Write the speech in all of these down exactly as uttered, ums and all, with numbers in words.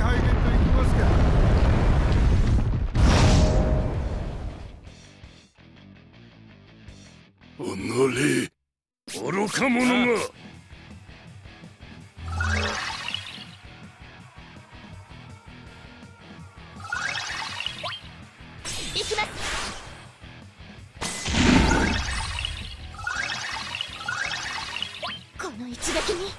入れんといきますか。 おのれ、愚か者が。 行きます。この一撃に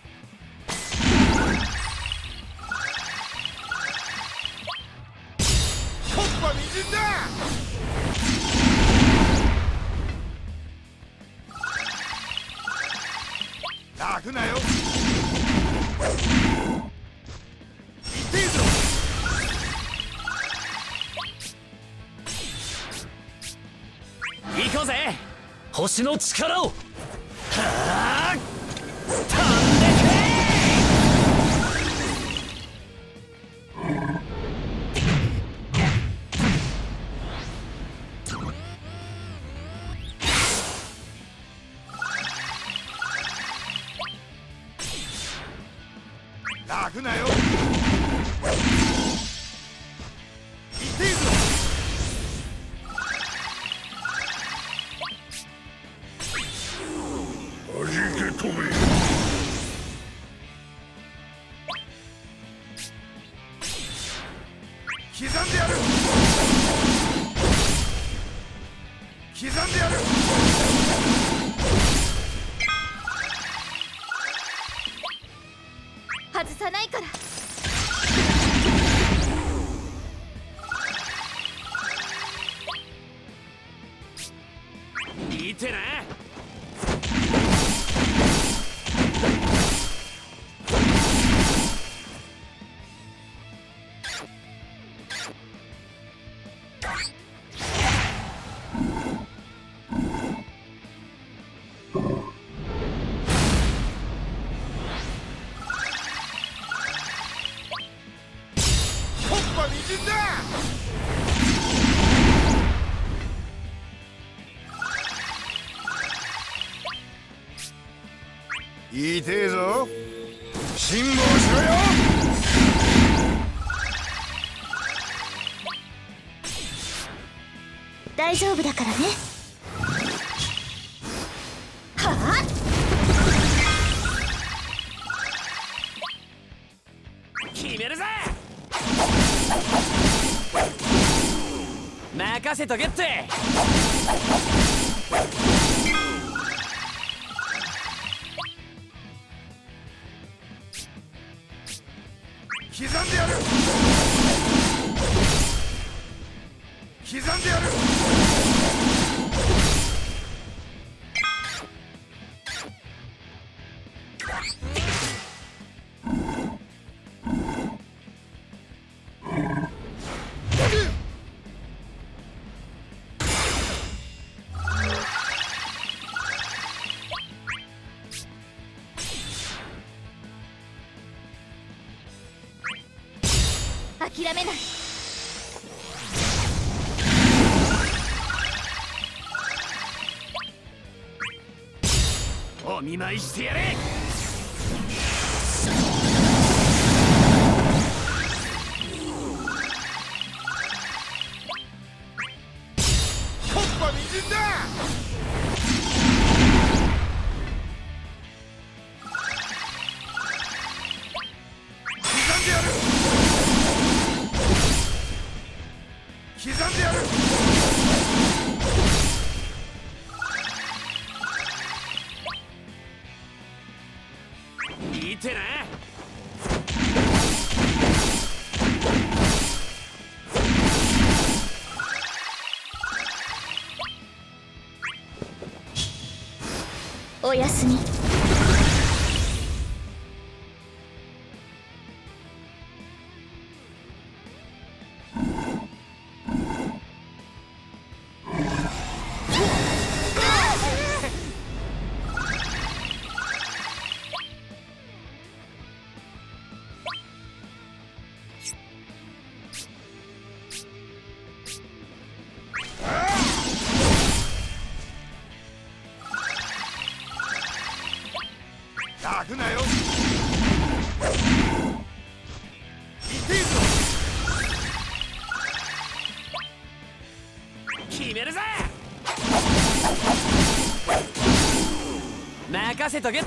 コッパみじんだ。泣くなよ。痛えぞ。 行こうぜ、星の力を。はあ、飛んで泣くなよ。痛えぞ。 はじけ飛べ。 刻んでやる。刻んでやる。 外さないから。 いいてな。 コッパみじんだ。痛えぞ。辛抱しろよ。 大丈夫だからね。はあ、 決めるぜ。任せとけって。 刻んでやる。刻んでやる。 諦めない。 お見舞いしてやれ。 コッパみじんだ。刻んでやる。刻んでやる。 いいてな。 おやすみ。 泣くなよ。痛任せとけって。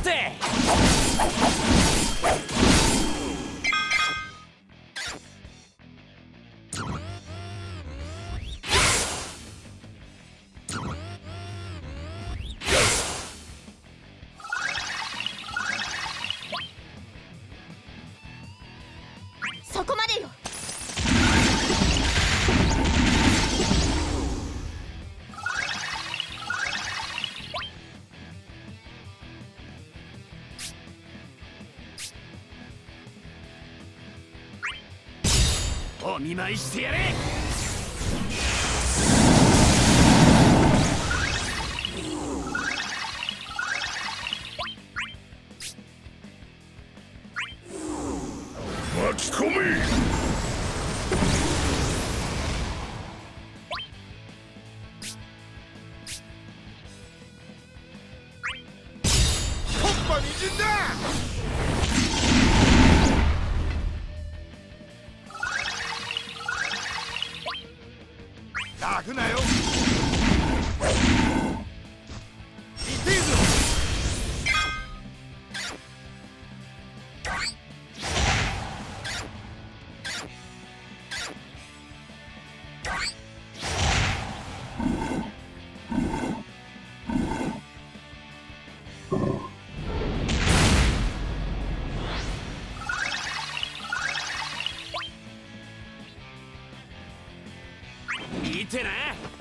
そこまでよ。 お見舞いしてやれ。 巻き込め。 突破みじんだ。泣くなよ。痛いぞ。 見てな。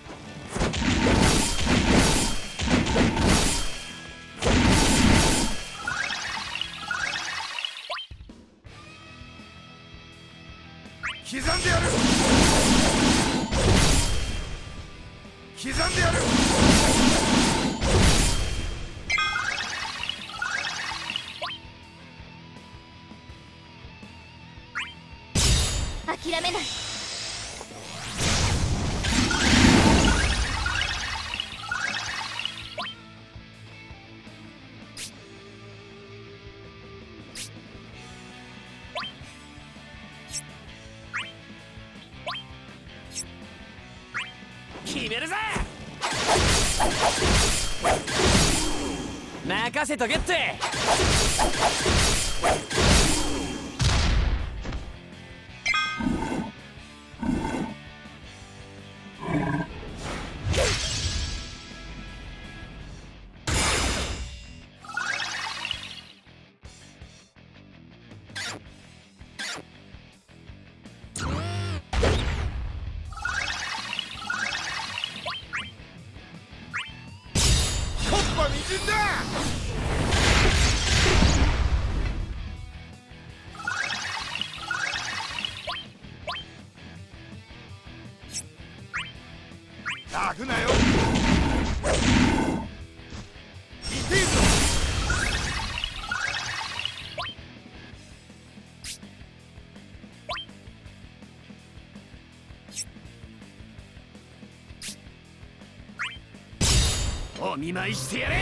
刻んでやる。刻んでやる。 諦めない。 決めるぜ。任せとけって。 突破みじんだ。泣くなよ。痛いぞ。 お見舞いしてやれ。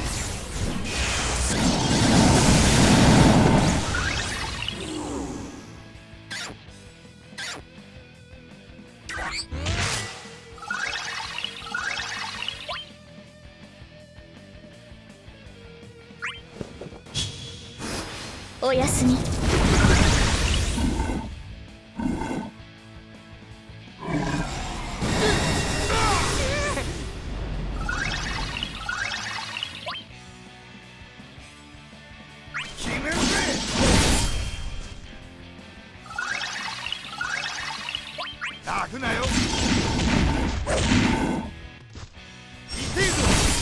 おやすみ。 決めるぜ。泣くなよ。痛いぞ。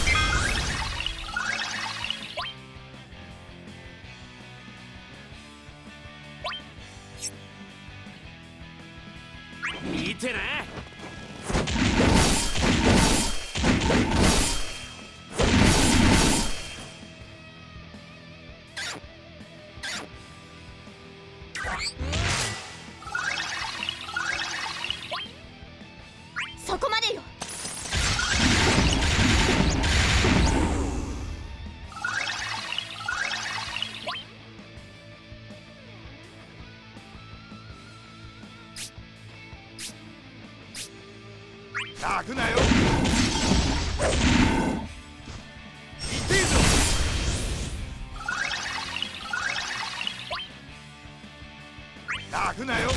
見てな。 そこまでよ。 泣くなよ。痛いぞ。 泣くなよ。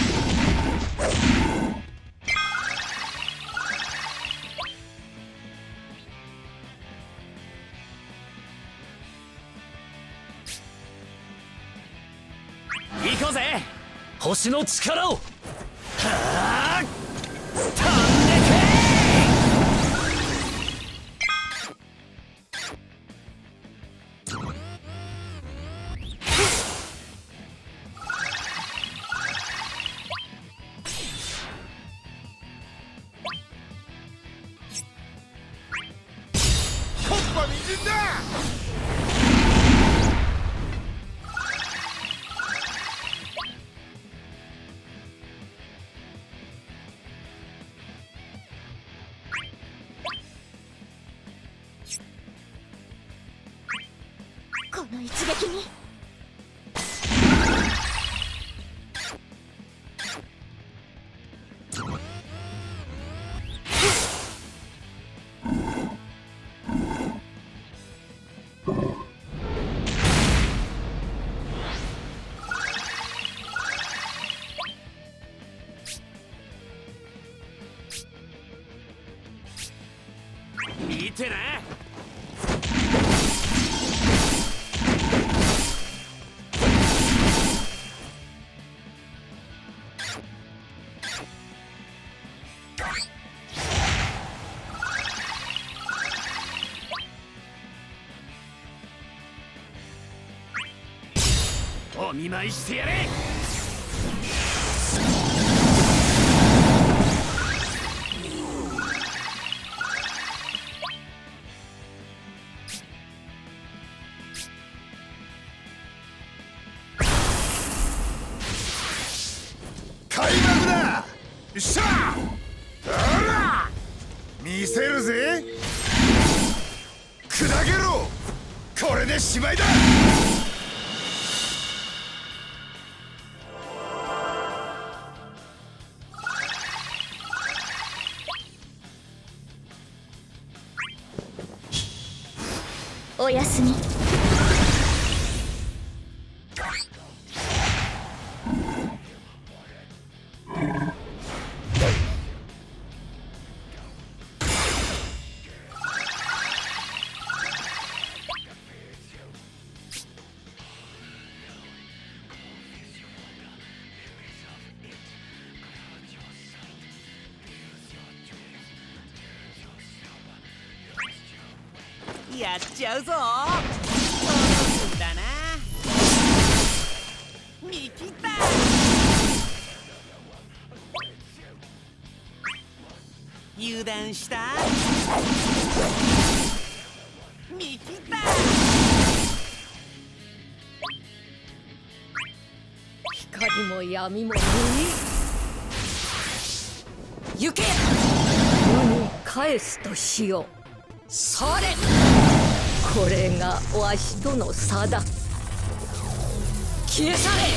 行こうぜ、星の力を。はあ、飛んでけ。 コッパみじんだ。 この一撃に見てな。お見舞いしてやれ。 開幕だ。よっしゃ。ほら見せるぜ。砕けろ。これでしまいだ。 おやすみ。 やっちゃうぞ。そうすんだな。見切った。油断した。見切った。 光も闇も無に行け。無に返すとしよう。それ、これがわしとの差だ。消え去れ。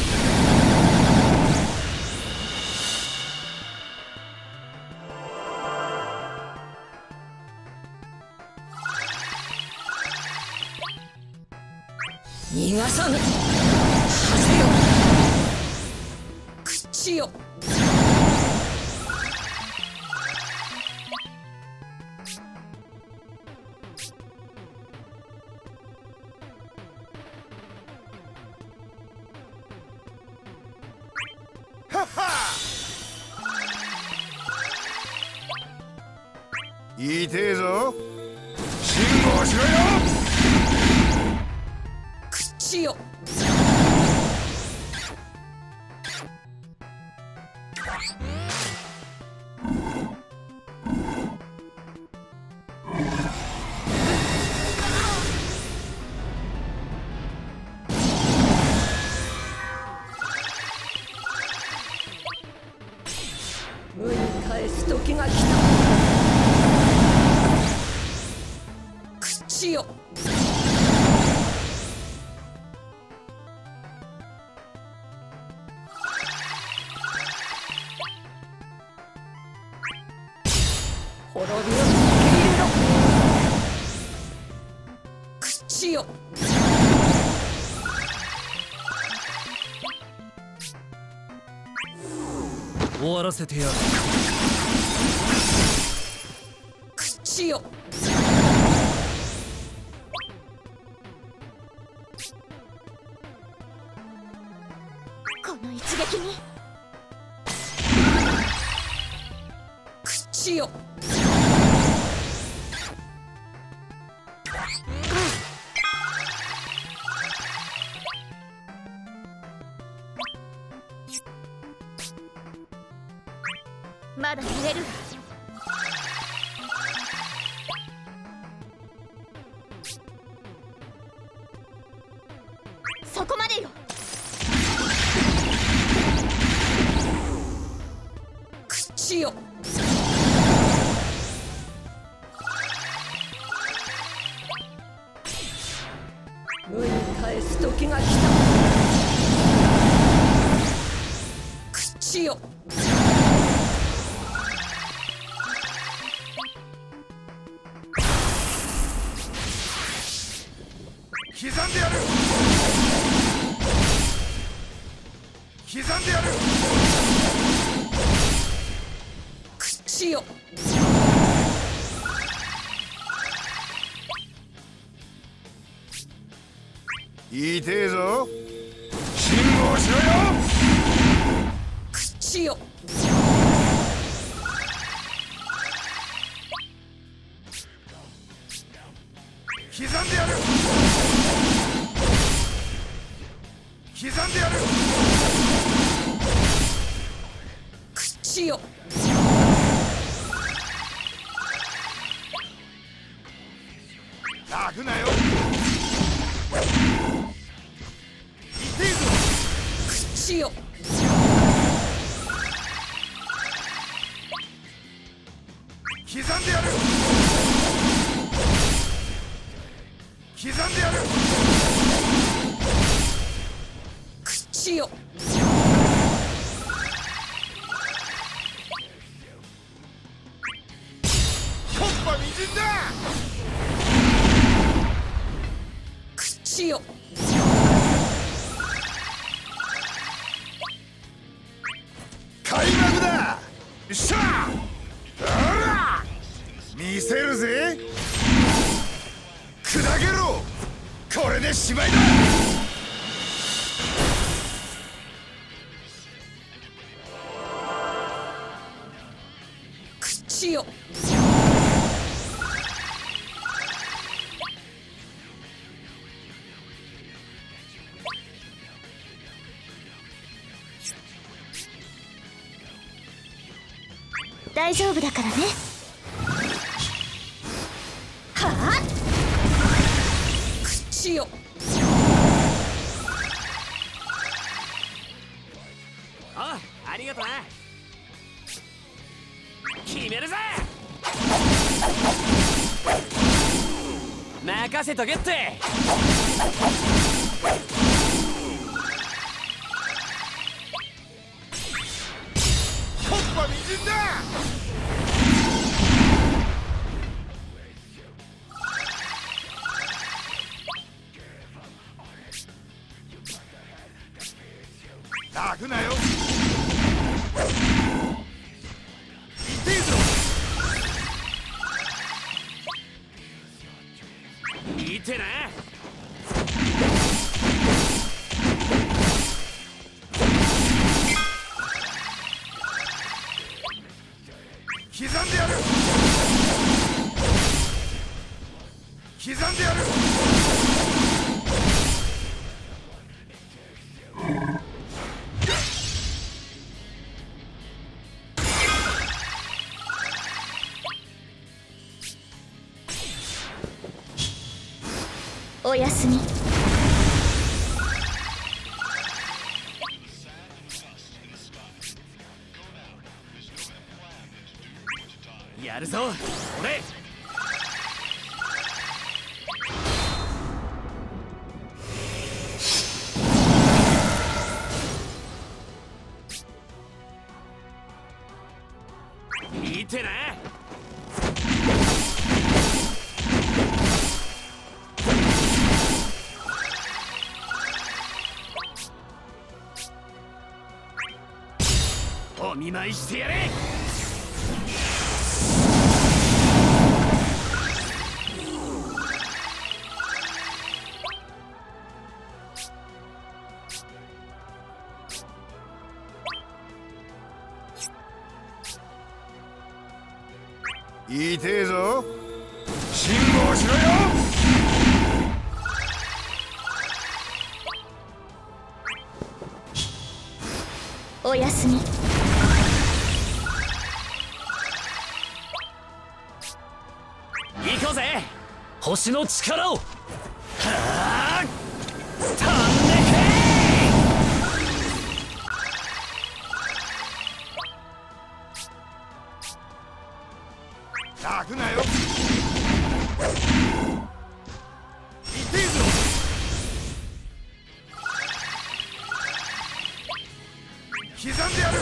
逃がさぬ。はせよ口よ。 いいてえぞ。辛抱しろよ。 口よ。無に返す時が来た。口よ。滅びを受け入れろ。口よ。 終わらせてやる。 口よ。 この一撃に口よ。 まだやれる。そこまでよ。 口よ。無に返す時が来た。口よ。 刻んでやる。刻んでやる。 口よ。 いいてえぞ。辛抱しろよ。 口よ。 刻んでやる。刻んでやる。 口よ。 泣くなよ。痛えぞ。 口よ。 刻んでやる。刻んでやる。 口よ。 コッパみじんだ。 口よ。 開幕だ。よっしゃ。ほら見せるぜ。砕けろ。これでしまいだ。 口よ。 大丈夫だからね。はあ。 口よ。 ああ、ありがとな。決めるぜ。任せとけって。 コッパみじんだ。泣くなよ。痛えぞ。 見てな。 刻んでやる。刻んでやる。 おやすみ。 やるぞ俺。見てな。 お見舞いしてやれ。 言いてえぞ。辛抱しろよ。 おやすみ。 行こうぜ、星の力を。はあ、飛んでけ。泣くなよ。痛えぞ。刻んでやる。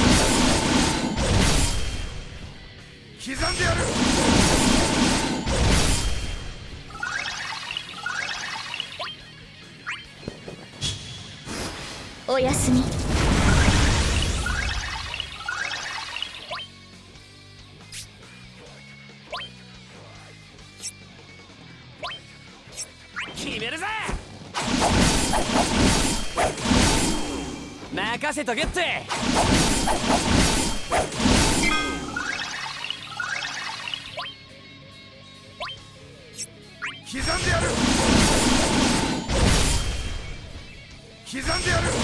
刻んでやる。 おやすみ。 決めるぜ。任せとけって。 刻んでやる。刻んでやる。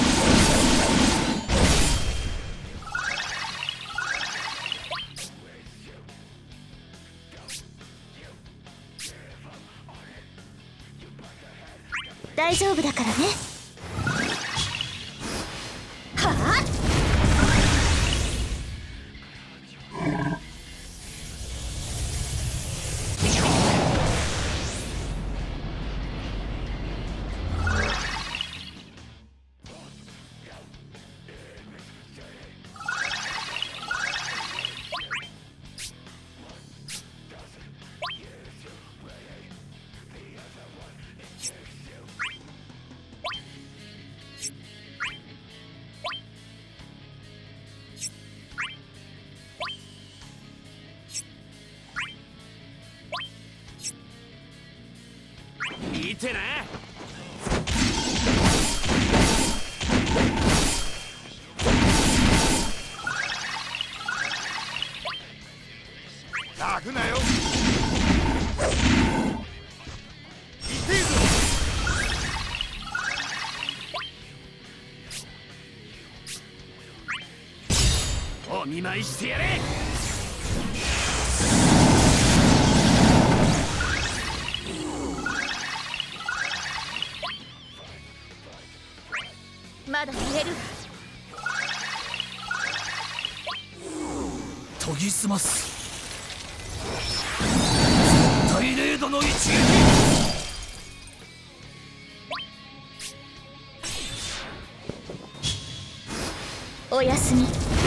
大丈夫だからね。はあ。 見てな。 泣くなよ。痛えぞ。 お見舞いしてやれ。 まだ入れる。 研ぎ澄ます。絶対レードの一撃。 おやすみ。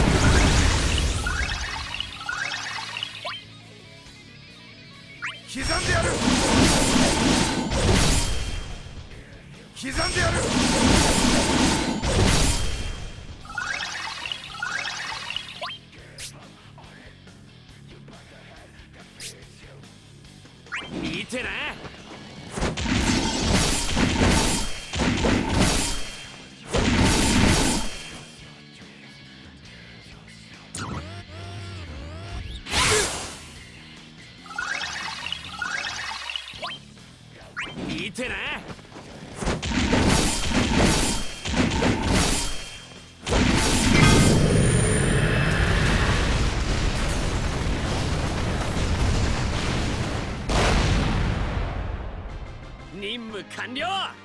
刻んでやる。刻んでやる。 見てな。見てな。任務完了。